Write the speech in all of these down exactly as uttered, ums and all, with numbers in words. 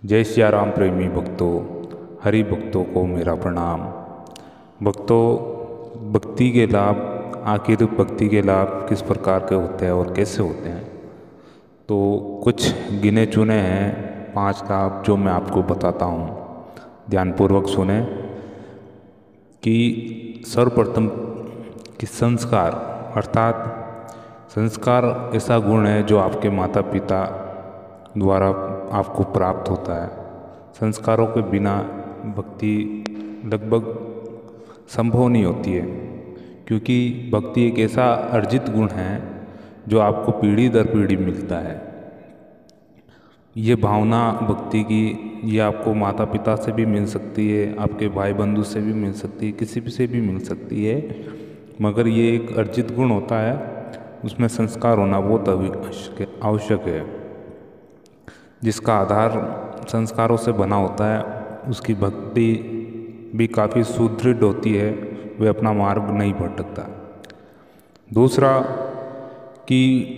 जय सिया राम प्रेमी भक्तों, हरि भक्तों को मेरा प्रणाम। भक्तों, भक्ति के लाभ, आखिर भक्ति के लाभ किस प्रकार के होते हैं और कैसे होते हैं, तो कुछ गिने चुने हैं पांच लाभ जो मैं आपको बताता हूँ। ध्यानपूर्वक सुने कि सर्वप्रथम कि संस्कार अर्थात संस्कार ऐसा गुण है जो आपके माता पिता द्वारा आपको प्राप्त होता है। संस्कारों के बिना भक्ति लगभग संभव नहीं होती है, क्योंकि भक्ति एक ऐसा अर्जित गुण है जो आपको पीढ़ी दर पीढ़ी मिलता है। ये भावना भक्ति की ये आपको माता पिता से भी मिल सकती है, आपके भाई बंधु से भी मिल सकती है, किसी भी से भी मिल सकती है, मगर ये एक अर्जित गुण होता है, उसमें संस्कार होना बहुत आवश्यक है। जिसका आधार संस्कारों से बना होता है उसकी भक्ति भी काफ़ी सुदृढ़ होती है, वह अपना मार्ग नहीं भटकता। दूसरा कि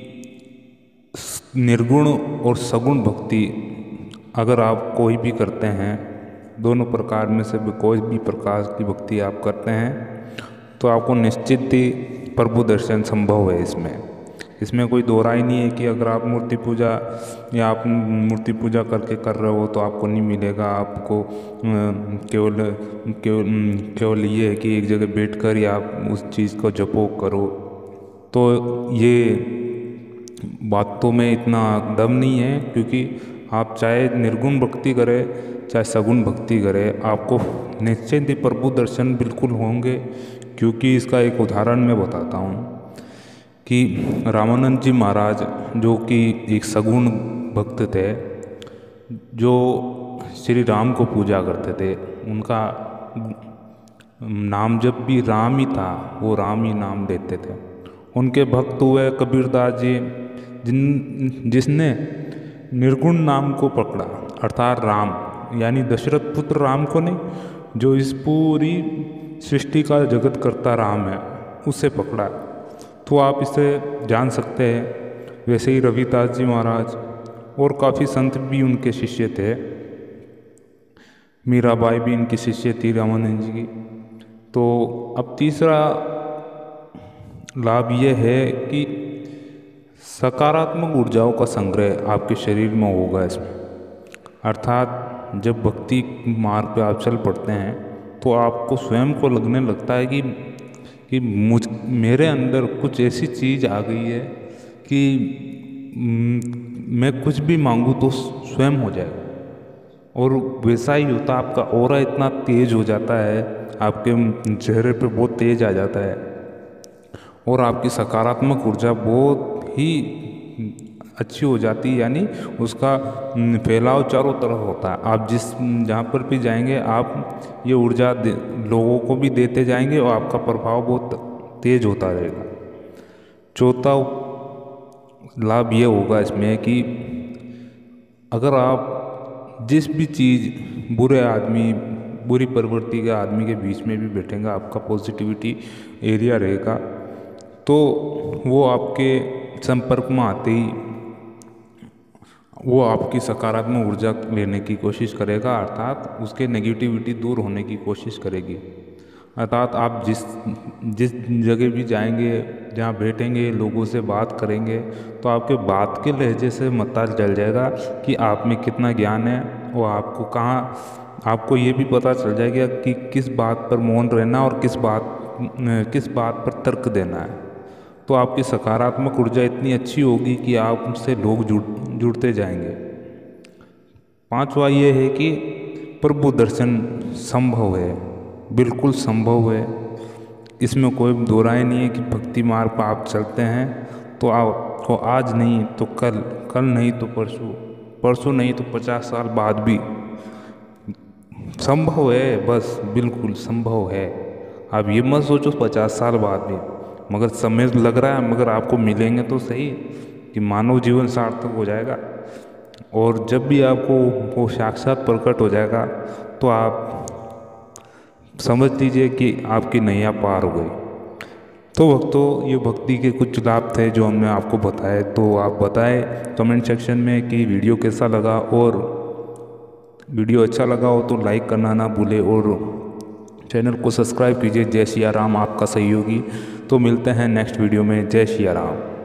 निर्गुण और सगुण भक्ति अगर आप कोई भी करते हैं, दोनों प्रकार में से भी कोई भी प्रकार की भक्ति आप करते हैं, तो आपको निश्चित ही प्रभु दर्शन संभव है। इसमें इसमें कोई दो राय नहीं है कि अगर आप मूर्ति पूजा या आप मूर्ति पूजा करके कर रहे हो तो आपको नहीं मिलेगा। आपको केवल केवल केवल ये है कि एक जगह बैठकर या आप उस चीज़ को जपो करो, तो ये बातों में इतना दम नहीं है, क्योंकि आप चाहे निर्गुण भक्ति करें चाहे सगुण भक्ति करें, आपको निश्चित ही प्रभु दर्शन बिल्कुल होंगे। क्योंकि इसका एक उदाहरण मैं बताता हूँ कि रामानंद जी महाराज, जो कि एक सगुण भक्त थे, जो श्री राम को पूजा करते थे, उनका नाम जब भी राम ही था, वो राम ही नाम लेते थे। उनके भक्त हुए कबीरदास जी, जिन जिसने निर्गुण नाम को पकड़ा, अर्थात राम यानी दशरथ पुत्र राम को नहीं, जो इस पूरी सृष्टि का जगत करता राम है, उसे पकड़ा। तो आप इसे जान सकते हैं। वैसे ही रविदास जी महाराज और काफ़ी संत भी उनके शिष्य थे, मीराबाई भी इनकी शिष्य थी रामानंद जी की। तो अब तीसरा लाभ ये है कि सकारात्मक ऊर्जाओं का संग्रह आपके शरीर में होगा इसमें। अर्थात जब भक्ति मार्ग पे आप चल पड़ते हैं तो आपको स्वयं को लगने लगता है कि कि मुझ मेरे अंदर कुछ ऐसी चीज़ आ गई है कि मैं कुछ भी मांगूँ तो स्वयं हो जाएगा। और वैसा ही होता, आपका ऑरा इतना तेज हो जाता है, आपके चेहरे पे बहुत तेज आ जाता है और आपकी सकारात्मक ऊर्जा बहुत ही अच्छी हो जाती है, यानी उसका फैलाव चारों तरफ होता है। आप जिस जहाँ पर भी जाएंगे आप ये ऊर्जा लोगों को भी देते जाएंगे और आपका प्रभाव बहुत तेज होता रहेगा। चौथा लाभ ये होगा इसमें कि अगर आप जिस भी चीज़ बुरे आदमी बुरी प्रवृत्ति के आदमी के बीच में भी बैठेंगे, आपका पॉजिटिविटी एरिया रहेगा, तो वो आपके संपर्क में आते ही वो आपकी सकारात्मक ऊर्जा लेने की कोशिश करेगा, अर्थात उसके नेगेटिविटी दूर होने की कोशिश करेगी। अर्थात आप जिस जिस जगह भी जाएंगे, जहाँ बैठेंगे, लोगों से बात करेंगे, तो आपके बात के लहजे से पता चल जाएगा कि आप में कितना ज्ञान है और आपको कहाँ आपको ये भी पता चल जाएगा कि किस बात पर मौन रहना और किस बात किस बात पर तर्क देना है। तो आपकी सकारात्मक ऊर्जा इतनी अच्छी होगी कि आप उनसे लोग जुड़ जुड़ते जाएंगे। पांचवा ये है कि प्रभु दर्शन संभव है, बिल्कुल संभव है। इसमें कोई दो राय नहीं है कि भक्ति मार्ग पर आप चलते हैं तो आपको आज नहीं तो कल, कल नहीं तो परसों, परसों नहीं तो पचास साल बाद भी संभव है। बस बिल्कुल संभव है। आप ये मत सोचो पचास साल बाद भी, मगर समय लग रहा है, मगर आपको मिलेंगे तो सही कि मानव जीवन सार्थक हो जाएगा। और जब भी आपको वो साक्षात प्रकट हो जाएगा तो आप समझ लीजिए कि आपकी नैया पार हो गई। तो भक्तों, ये भक्ति के कुछ लाभ थे जो हमने आपको बताए। तो आप बताएं कमेंट सेक्शन में कि वीडियो कैसा लगा और वीडियो अच्छा लगा हो तो लाइक करना ना भूले और चैनल को सब्सक्राइब कीजिए। जय सिया राम आपका सहयोगी। तो मिलते हैं नेक्स्ट वीडियो में। जय सिया राम।